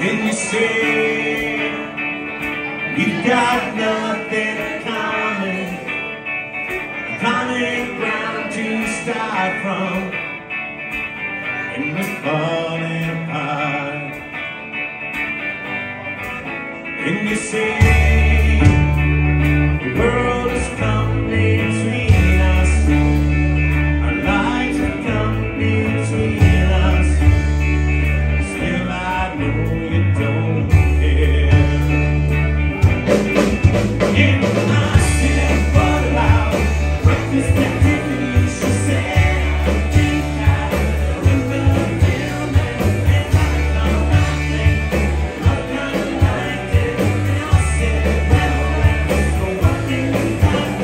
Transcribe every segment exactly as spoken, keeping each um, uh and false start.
And you say we've got nothing in common, common ground to start from, and we're falling apart. And you say the world has come between us, our lives have come between us. Still I know you don't care. And I said, what about breakfast activities? She said, I think I remember filming, and I come laughing, I come like it. And I said, well, so what can you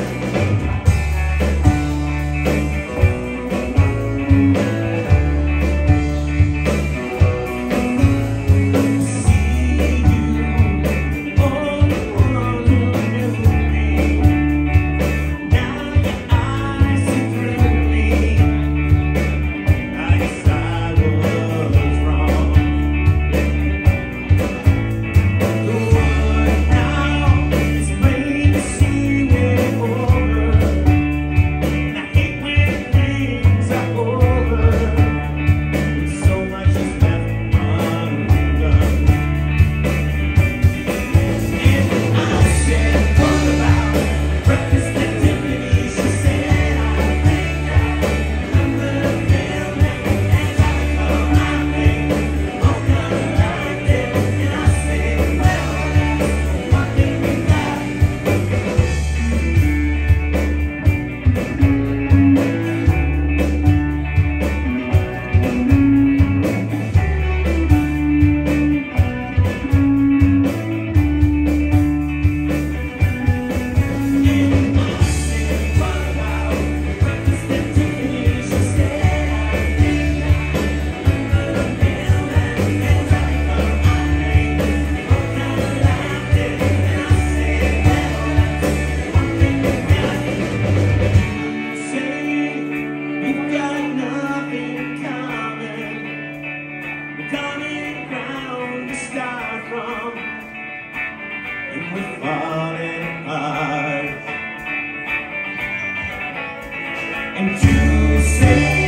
common ground to start from, and we're falling apart. And you say